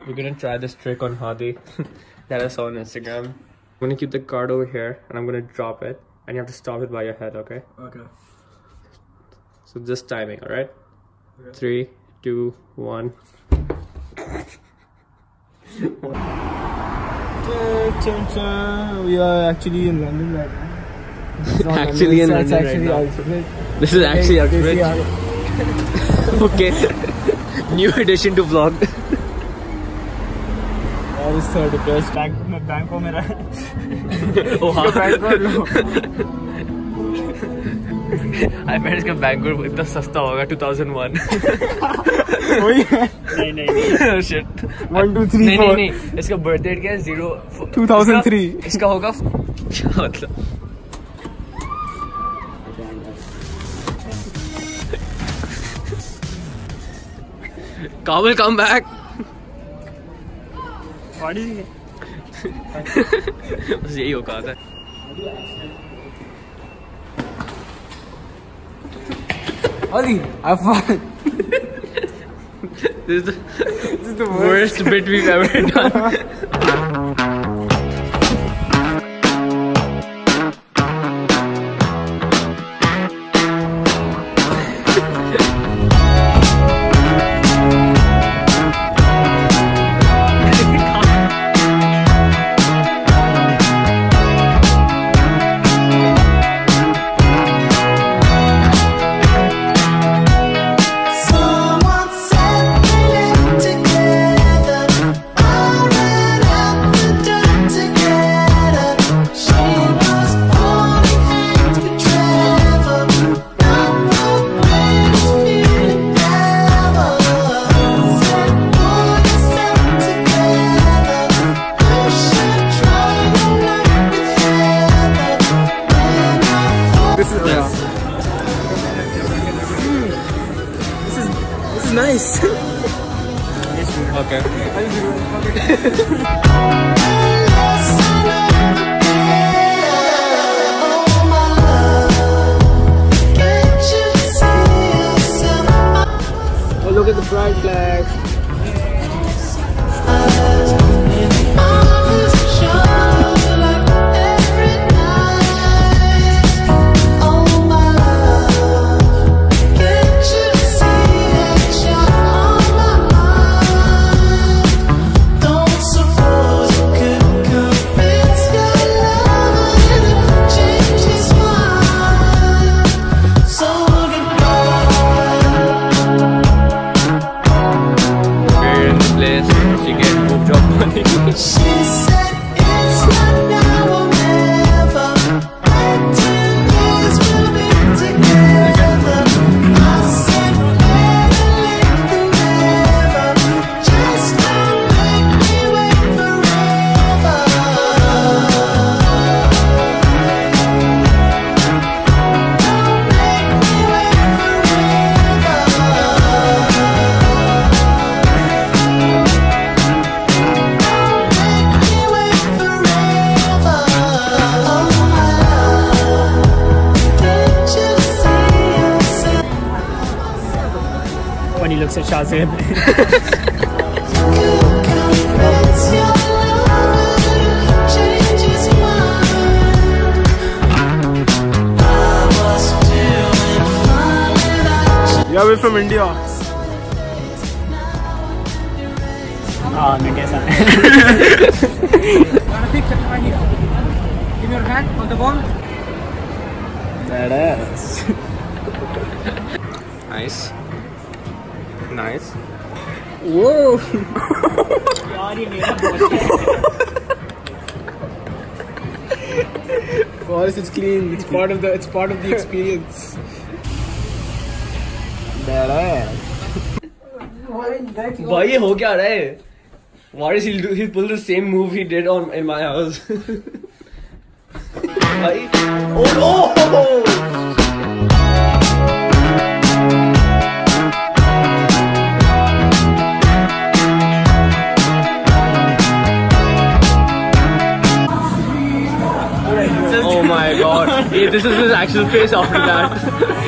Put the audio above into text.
We're gonna try this trick on Hadi that I saw on Instagram. I'm gonna keep the card over here and I'm gonna drop it and you have to stop it by your head, okay? Okay. So just timing, alright? Okay. 3, 2, 1. We are actually in London right now. Actually in London right now. This is actually Uxbridge. Okay. New addition to vlog. That is so depressed. Bank को मेरा. Oh हाँ. I bet इसका bank को इतना सस्ता होगा 2001. वही है. नहीं. Oh shit. 1 2 3 4. नहीं. इसका birth date क्या है? 2003. इसका होगा मतलब. Kamal, come back. What is it? बस यही औकात है. Ali, have fun. This is the worst bit we've ever done. This is nice. Okay. Oh, look at the pride flag. When he looks at Shazam. Yeah, we're from India. Ah, India sir. Give your hand on the ball. Badass. Nice. Whoa. Boris, it's clean. It's part of the experience. Why ये हो क्या रहा है? What is he'll pull the same move he did in my house. Why? Oh no! Oh my god. This is his actual face after that.